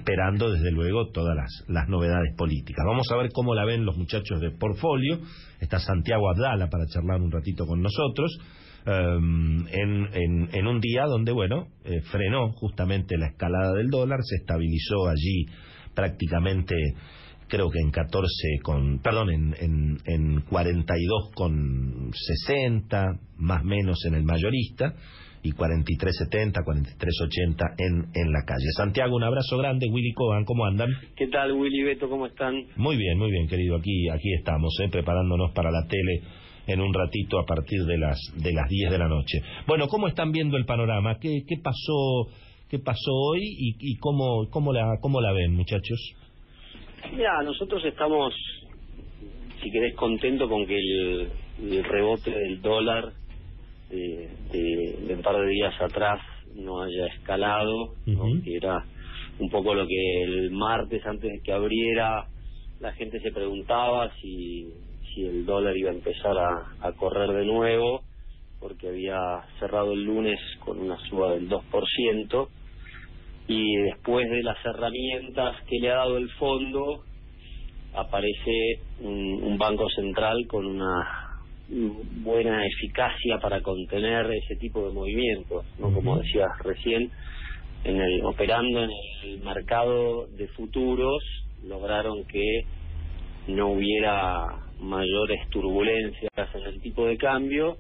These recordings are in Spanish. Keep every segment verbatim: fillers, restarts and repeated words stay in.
esperando desde luego todas las, las novedades políticas. Vamos a ver cómo la ven los muchachos de Portfolio. Está Santiago Abdala para charlar un ratito con nosotros, um, en, en, en un día donde, bueno, eh, frenó justamente la escalada del dólar, se estabilizó allí prácticamente, creo que en catorce con, perdón, en, en, en cuarenta y dos con sesenta, más o menos en el mayorista, y cuarenta y tres setenta, cuarenta y tres ochenta en, en la calle. Santiago, un abrazo grande. Willy Coban, ¿cómo andan? ¿Qué tal, Willy, Beto? ¿Cómo están? Muy bien, muy bien, querido. Aquí aquí estamos, eh, preparándonos para la tele en un ratito a partir de las de las diez de la noche. Bueno, ¿cómo están viendo el panorama? ¿Qué, qué pasó qué pasó hoy y, y cómo, cómo, la, cómo la ven, muchachos? Mira, nosotros estamos, si querés, contentos con que el, el rebote del dólar de, de, de un par de días atrás no haya escalado, ¿no? Uh-huh. Que era un poco lo que el martes, antes de que abriera, la gente se preguntaba si, si el dólar iba a empezar a, a correr de nuevo, porque había cerrado el lunes con una suba del dos por ciento, y después de las herramientas que le ha dado el fondo, aparece un, un banco central con una buena eficacia para contener ese tipo de movimientos, ¿no? Como decías recién, en el, operando en el mercado de futuros, lograron que no hubiera mayores turbulencias en el tipo de cambio,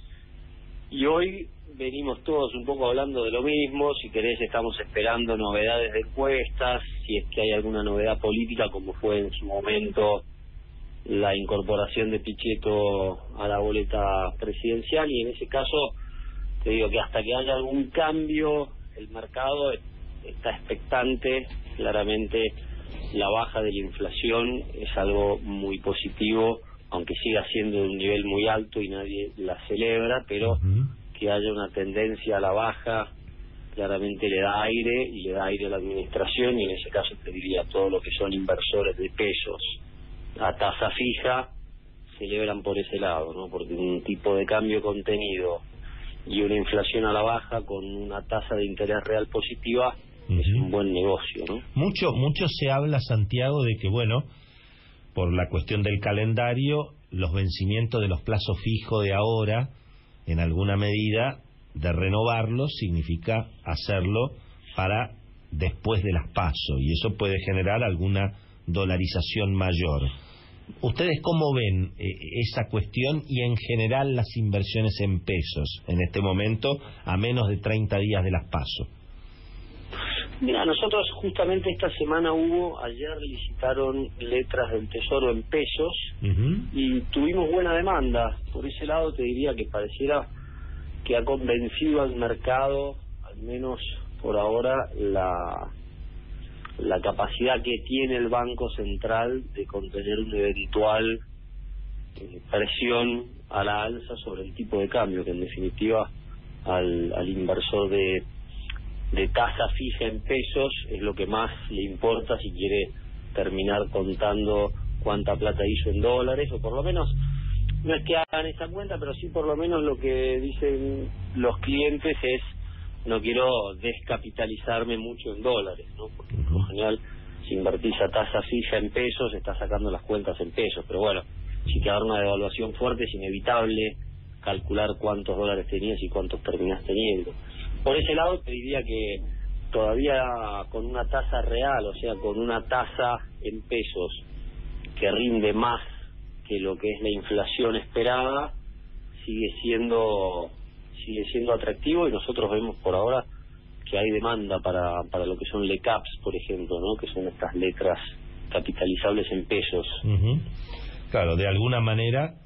y hoy venimos todos un poco hablando de lo mismo. Si querés, estamos esperando novedades de encuestas, si es que hay alguna novedad política, como fue en su momento la incorporación de Pichetto a la boleta presidencial, y en ese caso te digo que hasta que haya algún cambio el mercado está expectante. Claramente la baja de la inflación es algo muy positivo, aunque siga siendo de un nivel muy alto y nadie la celebra, pero uh-huh. que haya una tendencia a la baja claramente le da aire, y le da aire a la administración, y en ese caso te diría a todo lo que son inversores de pesos a tasa fija celebran por ese lado, ¿no? Porque un tipo de cambio contenido y una inflación a la baja con una tasa de interés real positiva uh-huh. es un buen negocio, ¿no? Mucho, mucho se habla, Santiago, de que, bueno, por la cuestión del calendario, los vencimientos de los plazos fijos de ahora, en alguna medida, de renovarlos, significa hacerlo para después de las PASO, y eso puede generar alguna dolarización mayor. ¿Ustedes cómo ven eh, esa cuestión y en general las inversiones en pesos en este momento, a menos de treinta días de las PASO? Mira, nosotros justamente esta semana hubo, ayer licitaron letras del Tesoro en pesos uh-huh. y tuvimos buena demanda. Por ese lado te diría que pareciera que ha convencido al mercado, al menos por ahora, la la capacidad que tiene el Banco Central de contener una eventual eh, presión a la alza sobre el tipo de cambio, que en definitiva al, al inversor de, de tasa fija en pesos es lo que más le importa si quiere terminar contando cuánta plata hizo en dólares, o por lo menos, no es que hagan esa cuenta, pero sí por lo menos lo que dicen los clientes es: no quiero descapitalizarme mucho en dólares, ¿no? Porque por lo general, si invertís a tasa fija en pesos, estás sacando las cuentas en pesos. Pero bueno, si te agarra una devaluación fuerte, es inevitable calcular cuántos dólares tenías y cuántos terminás teniendo. Por ese lado, te diría que todavía con una tasa real, o sea, con una tasa en pesos que rinde más que lo que es la inflación esperada, sigue siendo... sigue siendo atractivo, y nosotros vemos por ahora que hay demanda para para lo que son L E CAPs, por ejemplo, ¿no? Que son estas letras capitalizables en pesos. Uh-huh. Claro, de alguna manera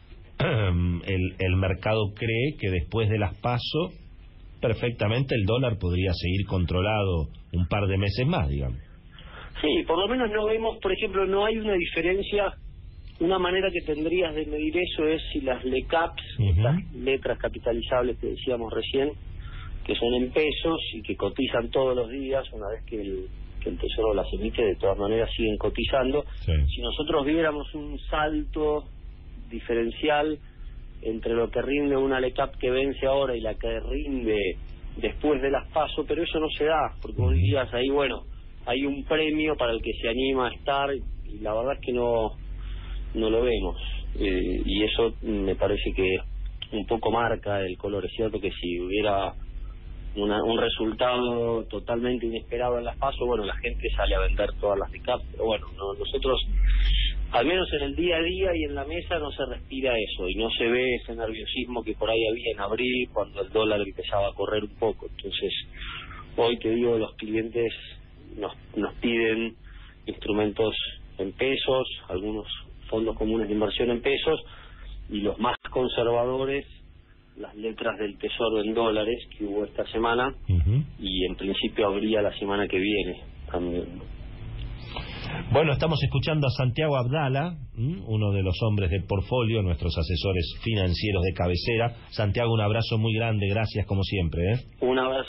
el, el mercado cree que después de las PASO perfectamente el dólar podría seguir controlado un par de meses más, digamos. Sí, por lo menos no vemos, por ejemplo, no hay una diferencia. Una manera que tendrías de medir eso es si las L E CAPs, uh-huh. estas letras capitalizables que decíamos recién, que son en pesos y que cotizan todos los días, una vez que el, que el Tesoro las emite, de todas maneras siguen cotizando. Sí. Si nosotros viéramos un salto diferencial entre lo que rinde una L E CAP que vence ahora y la que rinde después de las PASO, pero eso no se da, porque uh-huh. vos dirías ahí, bueno, hay un premio para el que se anima a estar, y la verdad es que no no lo vemos, eh, y eso me parece que un poco marca el color. Es cierto que si hubiera una, un resultado totalmente inesperado en las PASO, bueno, la gente sale a vender todas las de C A P, pero bueno, no, nosotros, al menos en el día a día y en la mesa, no se respira eso, y no se ve ese nerviosismo que por ahí había en abril, cuando el dólar empezaba a correr un poco. Entonces, hoy te digo, los clientes nos, nos piden instrumentos en pesos, algunos fondos comunes de inversión en pesos, y los más conservadores, las letras del Tesoro en dólares que hubo esta semana, uh-huh. y en principio habría la semana que viene también. Bueno, estamos escuchando a Santiago Abdala, uno de los hombres de Portfolio, nuestros asesores financieros de cabecera. Santiago, un abrazo muy grande, gracias como siempre, ¿eh? Un abrazo.